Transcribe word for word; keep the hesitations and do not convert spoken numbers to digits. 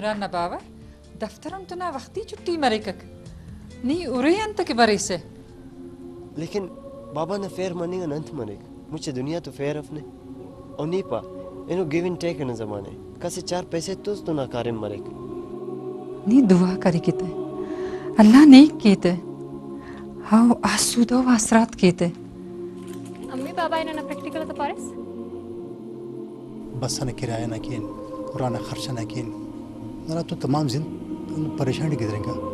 इमरान नबावा दफ्तरम तो ना वक्ती छुट्टी मरेकक नी उरे अंत के बारे से लेकिन बाबा ने फेर मनी अनंत मरेक मुझे दुनिया तो फेर अपने और नहीं पा इनो गिव एंड टेक न जमाने कसे चार पैसे तुस तो ना कारिम मरेक नी दुआ करी किते अल्लाह नेक कीते हाउ आसूदो वासरात कीते अम्मी बाबा इन्होंने प्रैक्टिकल तो पारिस बस ने किराया ना किन पुराना खर्चा ना किन ना तो तमाम जिन परेशानी किधरेगा